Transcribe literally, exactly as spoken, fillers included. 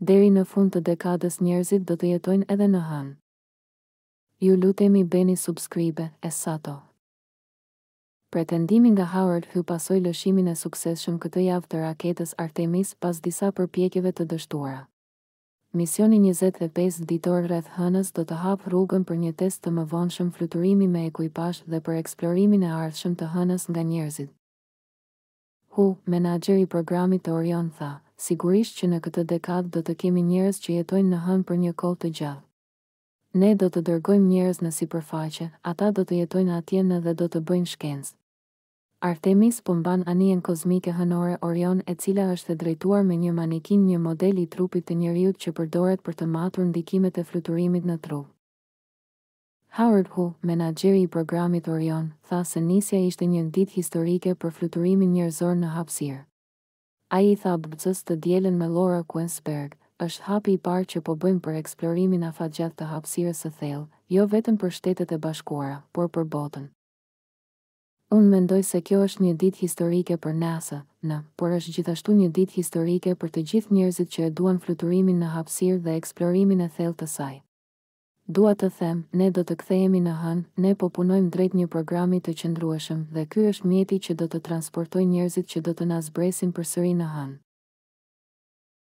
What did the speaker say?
Deri në fund të dekadës njerëzit do të jetojnë edhe në hënë. Ju lutemi bëni subscribe, Essato. Pretendimi nga Howard Hu pasoi lëshimin e suksesshëm këtë javë të raketës Artemis pas disa përpjekjeve të dështuara. Misioni njëzet e pesë ditor rreth hënës do të hap rrugën për një test të mëvonshëm fluturimi me ekuipazh dhe për eksplorimin e ardhshëm të hënës nga njerëzit. Hu, menaxheri i programit të Orion tha, sigurisht që në këtë dekadë do të kemi njerëz që jetojnë në hënë për një kohë të gjatë. Ne do të dërgojmë njerëz në sipërfaqe, ata do të jetojnë atje në dhe do të bëjnë shkencë. Artemis po mban anijen kozmike hënore Orion, e cila është e drejtuar me një manikin, një model i trupit të njeriut që përdoret për të matur ndikimet e fluturimit në trup. Howard Hu, menaxheri i programit Orion, tha se nisja ishte një ditë historike për fluturimin njerëzor në hapësirë. Ai i tha B B C-s të dielën me Laura Quensberg, është hapi i parë që po bëjmë për eksplorimin afatgjatë të hapësirës së thellë, jo vetëm për Shtetet e Bashkuara, por për botën. Unë mendoj se kjo është një ditë historike për NASA, në, por është gjithashtu një ditë historike për të gjithë njerëzit që e duan fluturimin në hapësirë dhe eksplorimin e thellë të saj. Dua të them, ne do të kthehemi në hënë, ne po punojmë drejt një programi të qëndrueshëm dhe ky është mjeti që do të transportojë njerëzit që do të na zbresin përsëri në hënë.